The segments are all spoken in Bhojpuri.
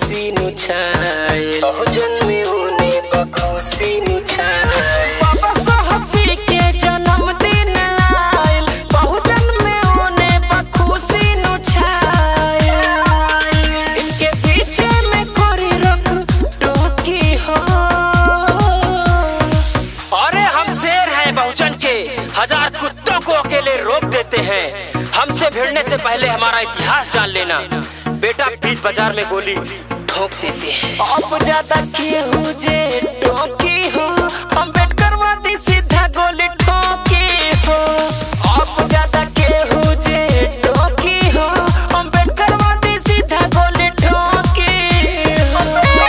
खुशी नुछाए बहुजन में उने बखुशी नुछाए। बाबा साहब जी के जन्मदिन आयल बहुजन में उने बखुशी नुछाए। इनके पीछे में कोरी रख टोकी हो। अरे हम शेर हैं बहुजन के, हजार कुत्तों को अकेले रोक देते हैं। हमसे भिड़ने से पहले हमारा इतिहास जान लेना। बेटा बीच बाजार में गोली ठोक देते हैं। अब ज्यादा केहू जे टोकी हो, अम्बेडकर वादी सीधा गोली ठोकी हो। अब ज्यादा केहू जे टोकी हो, अम्बेडकर वादी सीधा गोली ठोकी हो।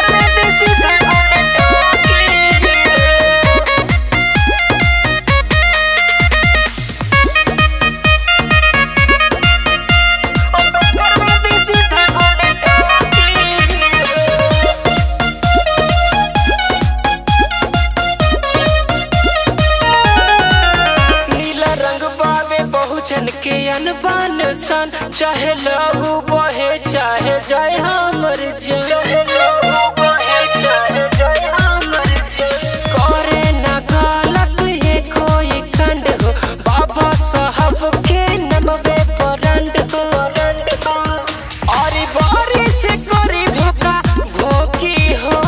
बहुजन के अनबान सन, चाहे लहू बहे चाहे जय हमर जन। चाहे लहू बहे चाहे जय हमर जन। करे ना गलत ये कोई खंड हो, बाबा साहब के नमवे परंड हो। और बारी से कोरी भोका भोकी हो।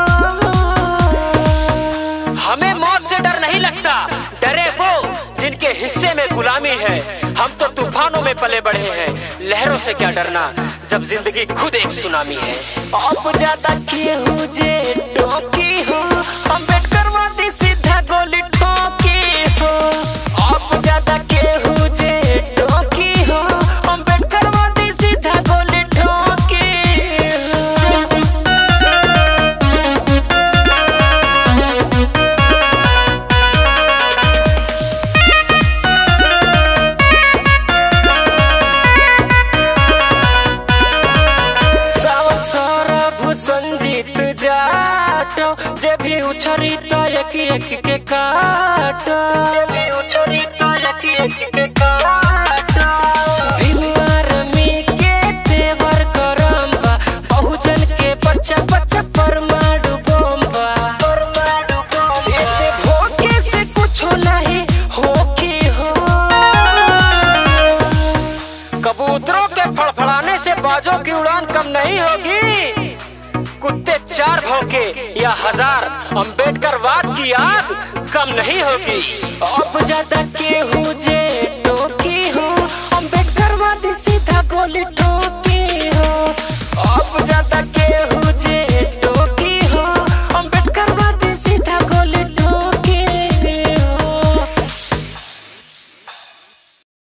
हमें मौत से डर नहीं लगता, डरे वो जिनके हिस्से में गुलामी है। हम तो तूफानों में पले बढ़े हैं, लहरों से क्या डरना जब जिंदगी खुद एक सुनामी है। अब ज्यादा केहू जे टोकी हो, अम्बेडकर वादी सीधा गोली ठोकी हो। अब ज्यादा केहू जे टोकी हो, अम्बेडकर वादी सीधा गोली ठोकी हो। संजीत जाटो जे भी उछरी तो एक के काटो। जे भी उछरी तो एक के काटो। भीम आर्मी के तेवर गरम बा, बहुजन के बच्चा बच्चा परमाणु बम बा। परमाणु बम एते भोके से कुछ नहीं होकी हो। कबूतरों के फड़फड़ाने से बाजों की उड़ान कम नहीं होगी। कुत्ते चार भौंके या हजार, अम्बेडकर वाद की आग कम नहीं होगी। अब ज्यादा केहू जे